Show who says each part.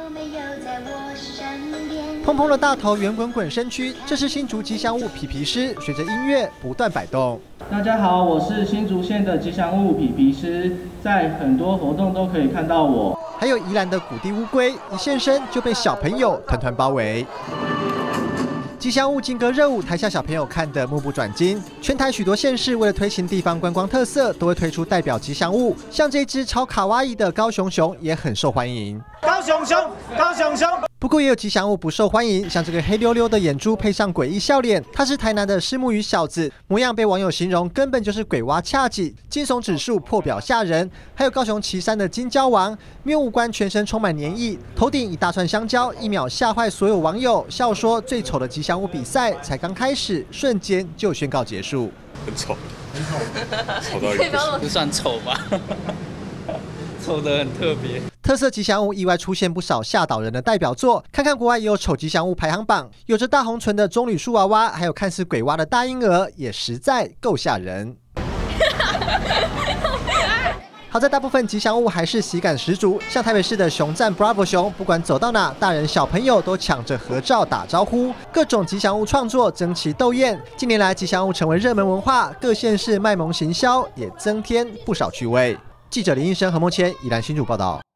Speaker 1: 蓬蓬的大头，圆滚滚身躯，这是新竹吉祥物皮皮狮，随着音乐不断摆动。
Speaker 2: 大家好，我是新竹县的吉祥物皮皮狮，在很多活动都可以看到我。
Speaker 1: 还有宜兰的谷地乌龟，一现身就被小朋友团团包围。吉祥物劲歌热舞，台下小朋友看得目不转睛。全台许多县市为了推行地方观光特色，都会推出代表吉祥物，像这只超卡哇伊的高雄熊也很受欢迎。
Speaker 3: 高雄熊，高雄熊。
Speaker 1: 不过也有吉祥物不受欢迎，像这个黑溜溜的眼珠配上诡异笑脸，它是台南的虱目鱼小子，模样被网友形容根本就是鬼娃恰吉，惊悚指数破表吓人。还有高雄旗山的金蕉王，面无关，全身充满黏液，头顶一大串香蕉，一秒吓坏所有网友，笑说最丑的吉祥物比赛才刚开始，瞬间就宣告结束。
Speaker 4: 很丑，丑到一个
Speaker 5: 不算丑吧，丑得很特别。
Speaker 1: 特色吉祥物意外出现不少吓倒人的代表作，看看国外也有丑吉祥物排行榜，有着大红唇的棕榈树娃娃，还有看似鬼娃的大婴儿，也实在够吓人。好在大部分吉祥物还是喜感十足，像台北市的熊赞 Bravo 熊，不管走到哪，大人小朋友都抢着合照打招呼。各种吉祥物创作争奇斗艳，近年来吉祥物成为热门文化，各县市卖萌行销也增添不少趣味。记者林医生、何梦谦，宜兰新竹报道。